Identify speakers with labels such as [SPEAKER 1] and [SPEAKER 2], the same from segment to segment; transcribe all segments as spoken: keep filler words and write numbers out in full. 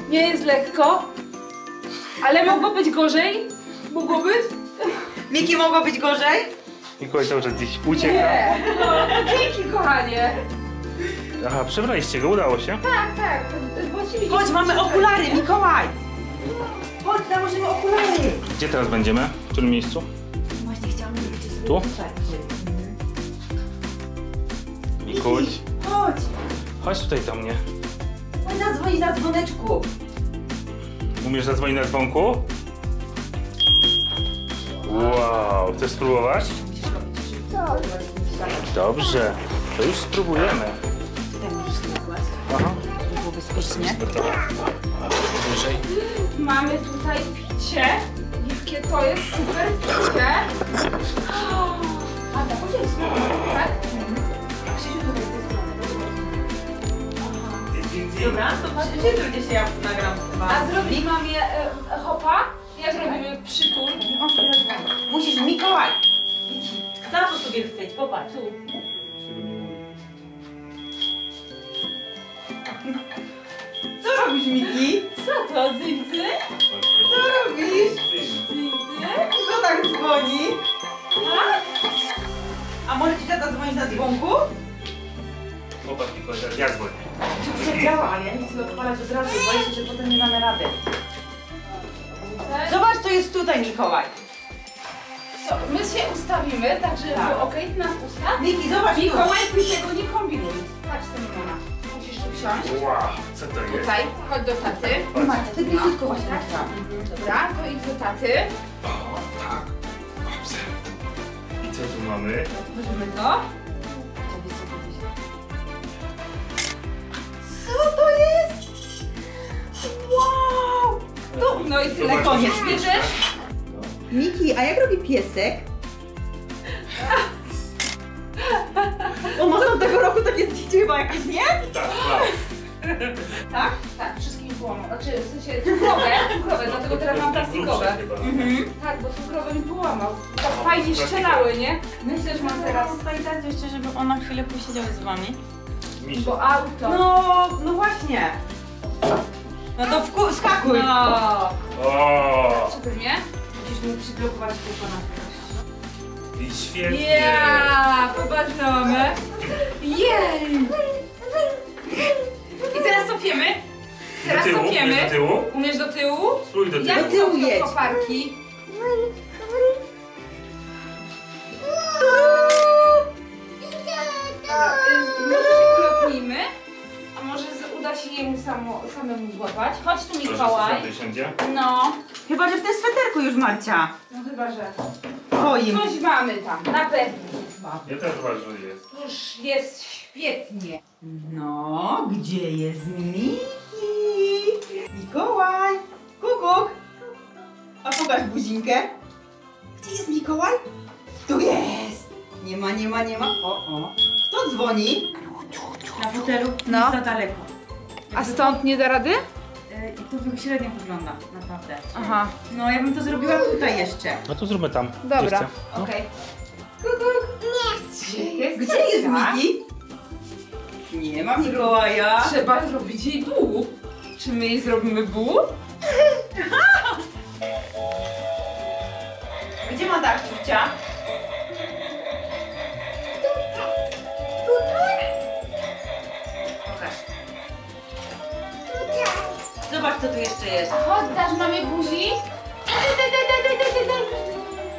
[SPEAKER 1] Nie jest lekko, ale mogło być gorzej. Mogło być?
[SPEAKER 2] Miki, mogło być gorzej?
[SPEAKER 3] Mikołaj cały czas gdzieś ucieka.
[SPEAKER 1] Nie, no, dzięki kochanie.
[SPEAKER 3] Aha, przebraliście go, udało się?
[SPEAKER 1] Tak, tak. Właściwie
[SPEAKER 2] Chodź, mamy okulary, Mikołaj! Chodź, założymy okulary!
[SPEAKER 3] Gdzie teraz będziemy? W którym miejscu?
[SPEAKER 2] Właśnie chciałam, żebyście sobie
[SPEAKER 3] Tu?
[SPEAKER 2] popatrzeć.
[SPEAKER 3] Mikuś,
[SPEAKER 2] Chodź!
[SPEAKER 3] chodź tutaj do mnie.
[SPEAKER 2] Chodź zadzwonić na dzwoneczku.
[SPEAKER 3] Umiesz zadzwonić na dzwonku? Wow, chcesz spróbować? Dobrze, to już spróbujemy.
[SPEAKER 2] Tutaj możesz sobie kłaść,
[SPEAKER 3] Aha.
[SPEAKER 2] żeby było bezpiecznie.
[SPEAKER 3] Wyżej.
[SPEAKER 1] mamy tutaj picie. Jakie to jest super picie. A tak, chodź, tak?
[SPEAKER 2] Krzysiu, tutaj z tej strony. Dobra, to patrzcie, ludzie się ja nagram chyba.
[SPEAKER 1] A zrobić mamie e, hopa? Jak robimy przytul?
[SPEAKER 2] Musisz, Mikołaj! Za to sobie chwyć, popatrz. Tu. Co robisz, Miki?
[SPEAKER 1] Co to, Zydzy?
[SPEAKER 2] Co robisz?
[SPEAKER 1] Zydzy?
[SPEAKER 2] Kto tak dzwoni?
[SPEAKER 1] Tak?
[SPEAKER 2] A może ci tata dzwonić na dzwonku?
[SPEAKER 3] Popatrz, Mikołaj, teraz ja dzwonię.
[SPEAKER 2] Czy to działa, ale ja nie chcę odpalać od razu, boję się, że potem nie mamy rady. Zobacz, co jest tutaj, Mikołaj.
[SPEAKER 1] Co, my się ustawimy, tak żeby
[SPEAKER 2] Tak.
[SPEAKER 1] było okej, ty nas ustaw.
[SPEAKER 2] Miki, zobacz tu.
[SPEAKER 1] Mikołaj, ty tego nie kombinuj. Patrz ten mama. Musisz tu wsiąść.
[SPEAKER 3] Wow, co to jest?
[SPEAKER 1] Tutaj, chodź do taty.
[SPEAKER 2] Macie, ty bliziutko właśnie
[SPEAKER 1] tak?
[SPEAKER 2] tak.
[SPEAKER 1] Dobra, to idź do taty.
[SPEAKER 3] O, tak. Dobrze. I co tu mamy?
[SPEAKER 1] Otworzymy to.
[SPEAKER 2] Co to jest? Wow!
[SPEAKER 1] Tu, no i tyle,
[SPEAKER 3] Zobacz,
[SPEAKER 1] koniec.
[SPEAKER 3] co
[SPEAKER 1] Bierzesz?
[SPEAKER 2] Miki, a jak robi piesek? On ma z tego roku takie zdjęcie chyba jakieś, nie?
[SPEAKER 3] Tak, wow.
[SPEAKER 1] Tak? Tak, wszystkim połamał. Znaczy, w sensie cukrowe, cukrowe, dlatego teraz mam plastikowe.
[SPEAKER 3] Mhm.
[SPEAKER 1] Tak, bo cukrowe mi połamał. Tak fajnie strzelały, nie? Myślę, że mam teraz...
[SPEAKER 2] Pamiętajcie jeszcze, żeby on na chwilę posiedział z wami.
[SPEAKER 1] Bo auto.
[SPEAKER 2] No, no właśnie. No to wku- skakuj.
[SPEAKER 1] No.
[SPEAKER 3] O,
[SPEAKER 1] Super, nie? Musisz mi przyblokować tylko na
[SPEAKER 3] i świetnie.
[SPEAKER 1] Ja, popatrz na mamę. Jej! I teraz copiemy. Teraz
[SPEAKER 3] Do tyłu,
[SPEAKER 1] copiemy.
[SPEAKER 3] umiesz do tyłu?
[SPEAKER 1] Umiesz do tyłu?
[SPEAKER 3] Spróbuj do tyłu.
[SPEAKER 1] Jak
[SPEAKER 2] Do tyłu
[SPEAKER 1] są
[SPEAKER 2] jedź.
[SPEAKER 1] koparki? Może się klopnijmy? A może z- uda się jemu samo, samemu złapać? Chodź tu,
[SPEAKER 3] Proszę,
[SPEAKER 1] Mikołaj.
[SPEAKER 3] sobie siądzie.
[SPEAKER 1] No,
[SPEAKER 2] Chyba, że w tym sweterku już, Marcia.
[SPEAKER 1] no chyba, że
[SPEAKER 2] Twoim.
[SPEAKER 1] coś mamy tam, na pewno coś mamy.
[SPEAKER 3] Ja też uważam, że jest.
[SPEAKER 1] Już jest świetnie.
[SPEAKER 2] No, gdzie jest Miki? Mikołaj! Kukuk! A pokaż buzinkę. Gdzie jest Mikołaj? Tu jest! Nie ma, nie ma, nie ma. O, o. Kto dzwoni? Na fotelu
[SPEAKER 1] No.
[SPEAKER 2] jest za daleko.
[SPEAKER 1] A stąd nie da rady?
[SPEAKER 2] E, I to średnio wygląda, naprawdę.
[SPEAKER 1] Aha,
[SPEAKER 2] No, ja bym to zrobiła tutaj jeszcze.
[SPEAKER 3] No to zróbmy tam.
[SPEAKER 1] dobra,
[SPEAKER 3] Gdzie chce? No.
[SPEAKER 1] okej. Kukuk. Nie. Gdzie jest?
[SPEAKER 2] Gdzie jest Miki? Nie ma Mikołaja.
[SPEAKER 1] Trzeba zrobić jej buł. Czy my jej zrobimy buł?
[SPEAKER 2] Gdzie ma ta ciucia? Pokaż. Zobacz, co tu jeszcze jest.
[SPEAKER 1] Chodź, dasz mamie buzi? Daj, daj, daj, daj, daj, daj, daj.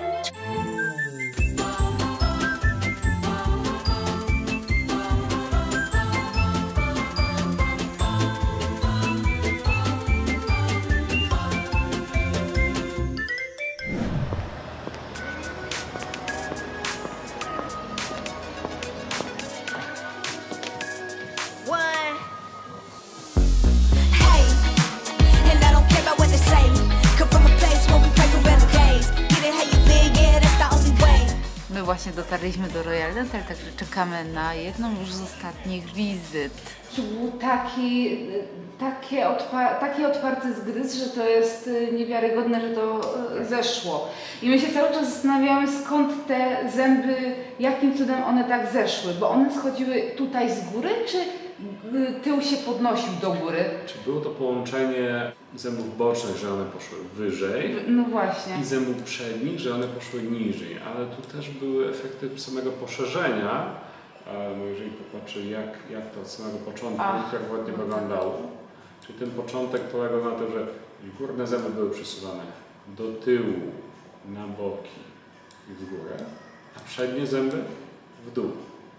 [SPEAKER 4] Hey, and I don't care about what they say. Come from a place where we pray for better days. Get it how you live, yeah, that's the only way.
[SPEAKER 5] My właśnie dotarliśmy do Royal Dental, także czekamy na jedną już z ostatnich wizyt.
[SPEAKER 1] Tu był taki, takie, otwa taki otwarty zgryz, że to jest y, niewiarygodne, że to y, zeszło. I my się cały czas zastanawiamy, skąd te zęby, jakim cudem one tak zeszły, bo one schodziły tutaj z góry, czy tył się podnosił do góry.
[SPEAKER 6] Czy było to połączenie zębów bocznych, że one poszły wyżej
[SPEAKER 1] No właśnie.
[SPEAKER 6] i zębów przednich, że one poszły niżej, ale tu też były efekty samego poszerzenia. No jeżeli popatrzy jak, jak to od samego początku
[SPEAKER 1] Ach,
[SPEAKER 6] pierwotnie
[SPEAKER 1] no
[SPEAKER 6] wyglądało. Czyli ten początek polegał na tym, że górne zęby były przesuwane do tyłu, na boki i w górę, a przednie zęby w dół.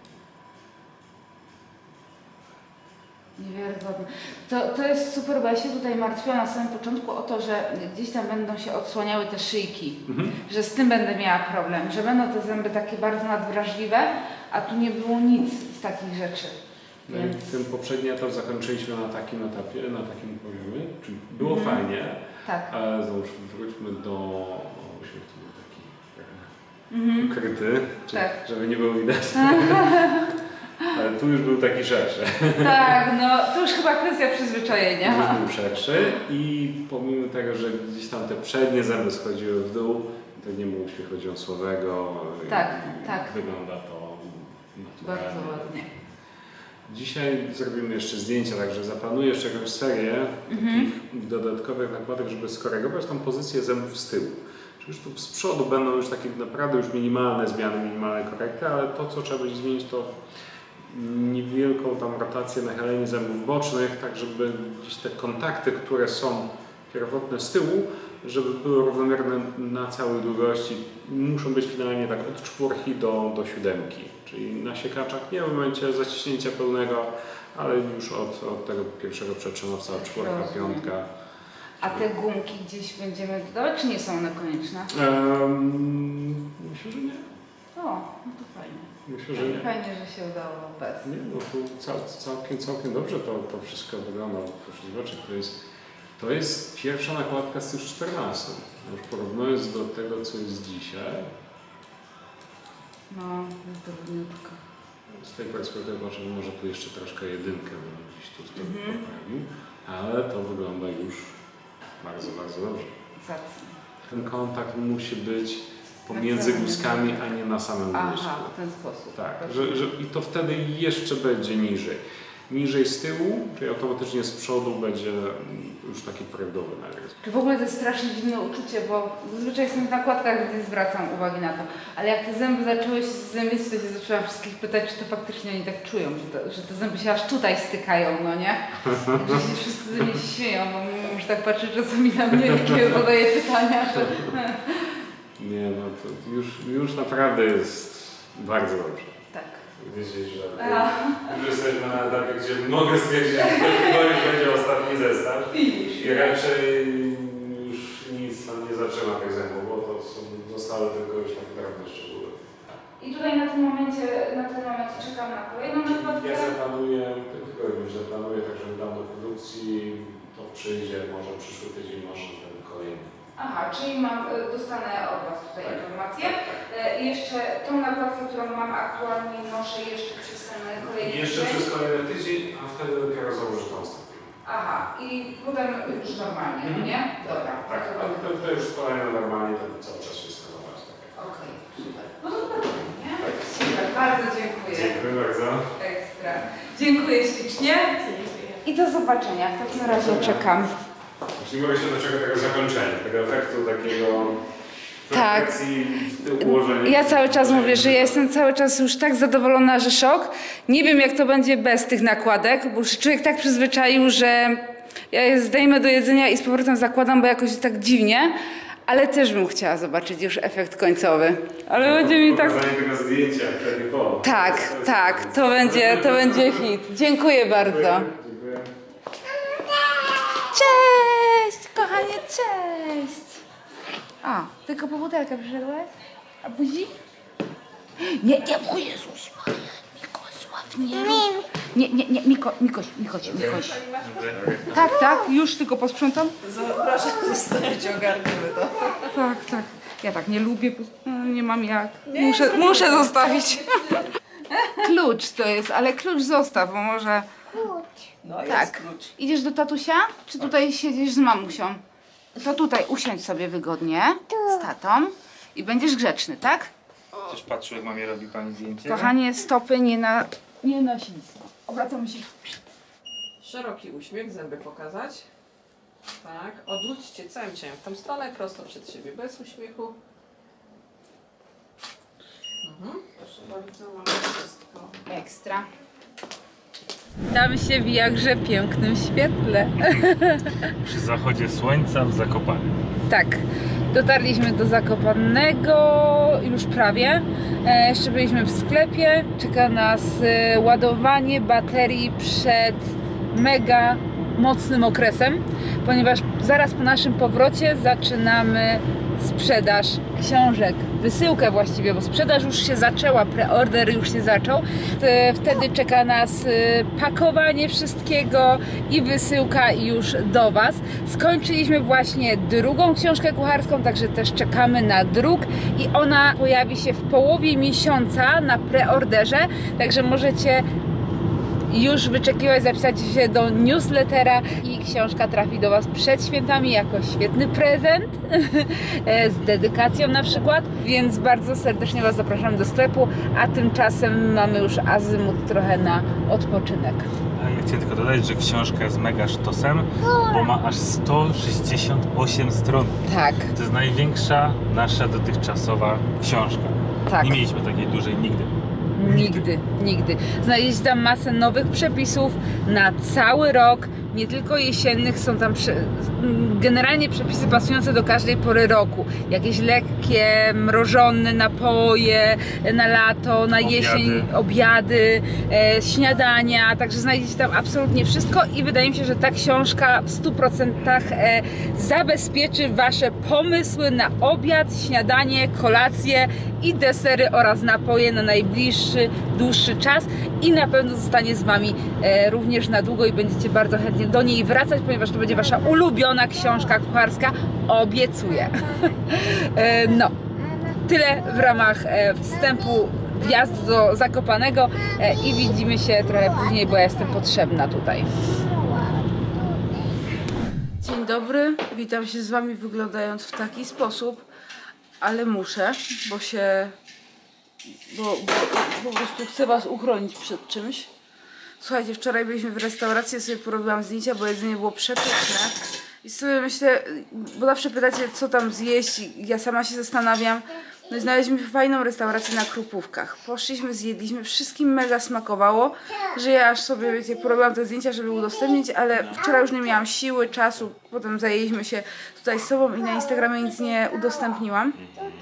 [SPEAKER 1] Niewiarygodne. To, to jest super, bo ja się tutaj martwiłam na samym początku o to, że gdzieś tam będą się odsłaniały te szyjki,
[SPEAKER 6] Mhm.
[SPEAKER 1] że z tym będę miała problem, że będą te zęby takie bardzo nadwrażliwe, a tu nie było nic z takich rzeczy.
[SPEAKER 6] No i
[SPEAKER 1] Więc...
[SPEAKER 6] ten poprzedni etap zakończyliśmy na takim etapie, na takim poziomie, czyli było
[SPEAKER 1] Mhm.
[SPEAKER 6] fajnie,
[SPEAKER 1] Tak.
[SPEAKER 6] ale załóż, wróćmy do... O, uśmiech tu był taki
[SPEAKER 1] Mhm.
[SPEAKER 6] ukryty, czy,
[SPEAKER 1] Tak.
[SPEAKER 6] żeby nie było widać. Ale tu już był taki szerszy.
[SPEAKER 1] Tak, no to już chyba kwestia przyzwyczajenia.
[SPEAKER 6] Już był szerszy i pomimo tego, że gdzieś tam te przednie zęby schodziły w dół, to nie było uśmiechu dziąsłowego.
[SPEAKER 1] Tak,
[SPEAKER 6] i
[SPEAKER 1] tak.
[SPEAKER 6] Wygląda to naturalnie.
[SPEAKER 1] Bardzo ładnie.
[SPEAKER 6] Dzisiaj zrobimy jeszcze zdjęcia, także zaplanuję jeszcze jakąś serię
[SPEAKER 1] Mhm.
[SPEAKER 6] takich dodatkowych nakładek, żeby skorygować tą pozycję zębów z tyłu. Czyli już tu z przodu będą już takie naprawdę już minimalne zmiany, minimalne korekty, ale to, co trzeba będzie zmienić, to niewielką tam rotację, nachylenie zębów bocznych, tak żeby gdzieś te kontakty, które są pierwotne z tyłu, żeby były równomierne na całej długości. Muszą być finalnie tak od czwórki do, do siódemki, czyli na siekaczach nie w momencie zaciśnięcia pełnego, ale już od, od tego pierwszego przetrzymawca, czwórka,
[SPEAKER 1] Rozumiem.
[SPEAKER 6] piątka.
[SPEAKER 1] A te gumki gdzieś będziemy dodawać, czy nie są one konieczne?
[SPEAKER 6] Um, myślę, że nie.
[SPEAKER 1] O, no to fajnie.
[SPEAKER 6] Myślę, że nie.
[SPEAKER 1] Fajnie, że się udało bez.
[SPEAKER 6] Nie, no tu cał, całkiem, całkiem dobrze to, to wszystko wygląda. Proszę zobaczyć, to jest, to jest pierwsza nakładka z tych czternastu. Już porównując do tego, co jest dzisiaj,
[SPEAKER 1] No, jest drobniutko.
[SPEAKER 6] z tej perspektywy patrzę, że może tu jeszcze troszkę jedynkę bym gdzieś tu to
[SPEAKER 1] Mhm.
[SPEAKER 6] poprawił, ale to wygląda już bardzo, bardzo dobrze.
[SPEAKER 1] Zacnie.
[SPEAKER 6] Ten kontakt musi być pomiędzy
[SPEAKER 1] samym
[SPEAKER 6] guzkami, a nie na samym
[SPEAKER 1] Aha,
[SPEAKER 6] guzku.
[SPEAKER 1] w ten sposób.
[SPEAKER 6] Tak, że, że, i to wtedy jeszcze będzie niżej. Niżej z tyłu, czyli automatycznie z przodu będzie już taki prawidłowy narys.
[SPEAKER 1] Czy w ogóle to jest strasznie dziwne uczucie, bo zazwyczaj jestem w nakładkach, gdzie zwracam uwagi na to, ale jak te zęby zaczęły się zębić, to się zaczęłam wszystkich pytać, czy to faktycznie oni tak czują, że, to, że te zęby się aż tutaj stykają, no nie? Że się wszyscy ze mnie śmieją, bo muszę tak patrzeć czasami na mnie, kiedy zadaję pytania. To...
[SPEAKER 6] Nie no, to już, już naprawdę jest bardzo dobrze.
[SPEAKER 1] Tak.
[SPEAKER 6] Wiecie, że już jesteśmy na etapie, gdzie mogę stwierdzić, że to chyba już będzie ostatni zestaw. I raczej już nic tam nie zatrzyma tych zębów, bo to są, zostały tylko już takie drobne szczegóły.
[SPEAKER 1] I tutaj na tym momencie, na ten moment czekam na kolejną nakładkę.
[SPEAKER 6] Ja zaplanuję, tylko już zaplanuję, także dam do produkcji, to przyjdzie może przyszły tydzień, może ten kolejny.
[SPEAKER 1] Aha, czyli mam, dostanę od Was tutaj
[SPEAKER 6] Tak.
[SPEAKER 1] informację. I jeszcze tą nakładkę, którą mam aktualnie, noszę jeszcze przez ten kolejny
[SPEAKER 6] Jeszcze
[SPEAKER 1] tydzień.
[SPEAKER 6] przez kolejny tydzień, a wtedy dopiero założę tą ostatnią.
[SPEAKER 1] Aha, i potem już normalnie, no nie? Dobra.
[SPEAKER 6] Tak,
[SPEAKER 1] to
[SPEAKER 6] to,
[SPEAKER 1] dobra.
[SPEAKER 6] to, to już kolejne normalnie, to cały czas się skanować. Tak.
[SPEAKER 1] Okej, super. No to dobra, nie? Super, bardzo dziękuję.
[SPEAKER 6] Dziękuję bardzo.
[SPEAKER 1] Ekstra. Dziękuję ślicznie. I do zobaczenia. W takim razie czekam.
[SPEAKER 6] Już nie mogę się doczekać tego zakończenia, tego efektu takiego
[SPEAKER 1] Tak.
[SPEAKER 6] perfekcji w tym ułożeniu.
[SPEAKER 1] Ja cały czas mówię, że ja jestem cały czas już tak zadowolona, że szok. Nie wiem, jak to będzie bez tych nakładek, bo już człowiek tak przyzwyczaił, że ja je zdejmę do jedzenia i z powrotem zakładam, bo jakoś tak dziwnie. Ale też bym chciała zobaczyć już efekt końcowy. Ale będzie mi tak...
[SPEAKER 6] Pokazanie tego zdjęcia, wtedy po.
[SPEAKER 1] Tak, tak, to będzie, to będzie hit. Dziękuję bardzo.
[SPEAKER 6] Dziękuję.
[SPEAKER 1] Cześć, kochanie, cześć. A, tylko po butelkę przyszedłeś? A buzi? Nie, nie, o Jezus Maria, Mikosław, nie rób. Nie, nie, nie, Miko, Mikoś, Mikoś, Mikoś. Tak, tak, już tylko posprzątam.
[SPEAKER 2] Proszę zostać, ogarniemy to.
[SPEAKER 1] Tak, tak. Ja tak nie lubię, no, nie mam jak. Muszę, muszę zostawić. Klucz to jest, ale klucz zostaw, bo może...
[SPEAKER 2] No jest
[SPEAKER 1] Tak.
[SPEAKER 2] klucz.
[SPEAKER 1] Idziesz do tatusia, czy tutaj siedzisz z mamusią? To tutaj usiądź sobie wygodnie z tatą i będziesz grzeczny, tak?
[SPEAKER 3] Też patrzył, jak mamie robi pani zdjęcie?
[SPEAKER 1] Kochanie, stopy nie na, nie na ślisko. Obracamy się
[SPEAKER 7] Szeroki uśmiech, zęby pokazać. Tak, odwróćcie całym ciałem w tą stronę, prosto przed siebie, bez uśmiechu. Mhm. Proszę bardzo, mamy wszystko.
[SPEAKER 1] Ekstra. Tam się w jakże pięknym świetle.
[SPEAKER 3] Przy zachodzie słońca w Zakopanem.
[SPEAKER 1] Tak, dotarliśmy do Zakopanego już prawie. E, jeszcze byliśmy w sklepie. Czeka nas e, ładowanie baterii przed mega mocnym okresem, ponieważ zaraz po naszym powrocie zaczynamy sprzedaż książek, wysyłkę właściwie, bo sprzedaż już się zaczęła, preorder już się zaczął. Wtedy czeka nas pakowanie wszystkiego i wysyłka już do Was. Skończyliśmy właśnie drugą książkę kucharską, także też czekamy na druk i ona pojawi się w połowie miesiąca na preorderze, także możecie już wyczekiwać, zapisać się do newslettera i książka trafi do Was przed świętami jako świetny prezent z dedykacją na przykład, więc bardzo serdecznie Was zapraszam do sklepu, a tymczasem mamy już azymut trochę na odpoczynek.
[SPEAKER 3] A ja chciałem tylko dodać, że książka jest mega sztosem, bo ma aż sto sześćdziesiąt osiem stron.
[SPEAKER 1] Tak.
[SPEAKER 3] To jest największa nasza dotychczasowa książka.
[SPEAKER 1] Tak.
[SPEAKER 3] Nie mieliśmy takiej dużej nigdy.
[SPEAKER 1] Nigdy, nigdy. Znaleźliście tam masę nowych przepisów na cały rok, nie tylko jesiennych, są tam prze... generalnie przepisy pasujące do każdej pory roku. Jakieś lekkie, mrożone napoje na lato, na
[SPEAKER 3] Obiady.
[SPEAKER 1] jesień, obiady, e, śniadania, także znajdziecie tam absolutnie wszystko i wydaje mi się, że ta książka w stu procentach e, zabezpieczy Wasze pomysły na obiad, śniadanie, kolację i desery oraz napoje na najbliższy, dłuższy czas i na pewno zostanie z Wami e, również na długo i będziecie bardzo chętnie do niej wracać, ponieważ to będzie Wasza ulubiona książka kucharska, obiecuję. e, no, tyle w ramach e, wstępu, wjazdu do Zakopanego e, i widzimy się trochę później, bo ja jestem potrzebna tutaj. Dzień dobry, witam się z Wami wyglądając w taki sposób, ale muszę, bo się, bo, bo po prostu chcę Was uchronić przed czymś. Słuchajcie, wczoraj byliśmy w restauracji, sobie porobiłam zdjęcia, bo jedzenie było przepyszne. I sobie myślę, bo zawsze pytacie, co tam zjeść, i ja sama się zastanawiam. No i znaleźliśmy fajną restaurację na Krupówkach. Poszliśmy, zjedliśmy, wszystkim mega smakowało, że ja aż sobie, wiecie, porobiłam te zdjęcia, żeby udostępnić, ale wczoraj już nie miałam siły, czasu, potem zajęliśmy się tutaj z sobą i na Instagramie nic nie udostępniłam.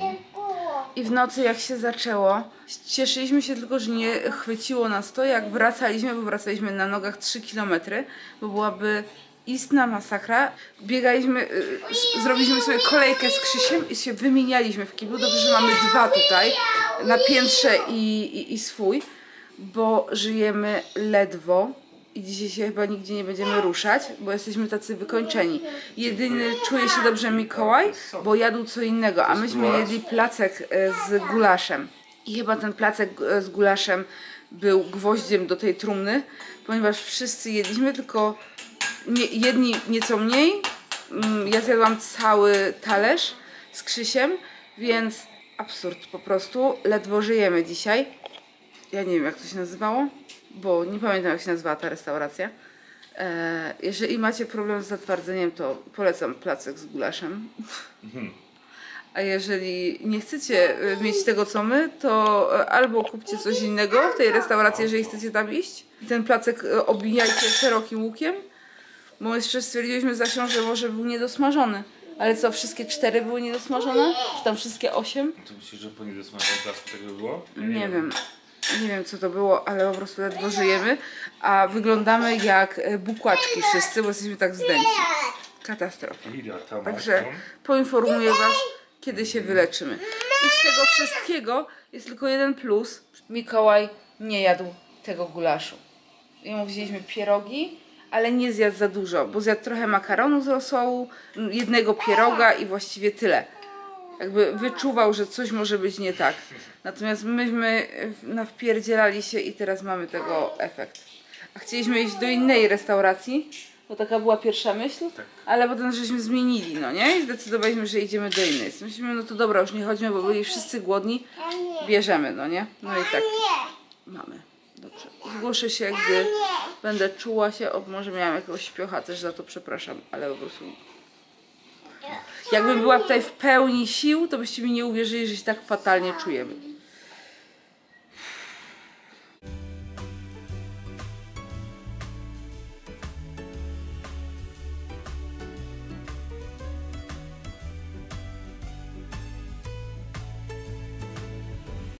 [SPEAKER 1] I w nocy jak się zaczęło, cieszyliśmy się tylko, że nie chwyciło nas to, jak wracaliśmy, bo wracaliśmy na nogach trzy kilometry, bo byłaby istna masakra. Biegaliśmy, yy, zrobiliśmy sobie kolejkę z Krzysiem i się wymienialiśmy w kiblu. Dobrze, że mamy dwa tutaj, na piętrze i, i, i swój, bo żyjemy ledwo. I dzisiaj się chyba nigdzie nie będziemy ruszać, bo jesteśmy tacy wykończeni. Jedyny czuje się dobrze Mikołaj, bo jadł co innego, a myśmy jedli placek z gulaszem. I chyba ten placek z gulaszem był gwoździem do tej trumny, ponieważ wszyscy jedliśmy, tylko nie, jedni nieco mniej. Ja zjadłam cały talerz z Krzysiem, więc absurd po prostu. Ledwo żyjemy dzisiaj. Ja nie wiem, jak to się nazywało, bo nie pamiętam, jak się nazywała ta restauracja. E, jeżeli macie problem z zatwardzeniem, to polecam placek z gulaszem. Mhm. A jeżeli nie chcecie mieć tego, co my, to albo kupcie coś innego w tej restauracji, jeżeli chcecie tam iść. I ten placek obijajcie szerokim łukiem, bo jeszcze stwierdziliśmy z Asią, że może był niedosmażony. Ale co, wszystkie cztery były niedosmażone? Czy tam wszystkie osiem?
[SPEAKER 3] To myślisz, że po niedosmażonym placku tego było?
[SPEAKER 1] Nie, nie wiem. Nie wiem, co to było, ale po prostu ledwo żyjemy, a wyglądamy jak bukłaczki wszyscy, bo jesteśmy tak zdęci. Katastrofa. Także poinformuję Was, kiedy się wyleczymy. I z tego wszystkiego jest tylko jeden plus. Mikołaj nie jadł tego gulaszu. Jemu wzięliśmy pierogi, ale nie zjadł za dużo, bo zjadł trochę makaronu z rosołu, jednego pieroga i właściwie tyle. Jakby wyczuwał, że coś może być nie tak. Natomiast myśmy nawpierdzielali się i teraz mamy tego efekt. A chcieliśmy iść do innej restauracji, bo taka była pierwsza myśl, tak. Ale potem żeśmy zmienili, no nie? I zdecydowaliśmy, że idziemy do innej. Myślimy, no to dobra, już nie chodźmy, bo byli wszyscy głodni, bierzemy, no nie? No i tak mamy. Dobrze. Zgłoszę się, gdy będę czuła się. O, może miałam jakiegoś śpiocha, też za to przepraszam, ale po prostu... Jakbym była tutaj w pełni sił, to byście mi nie uwierzyli, że się tak fatalnie czujemy.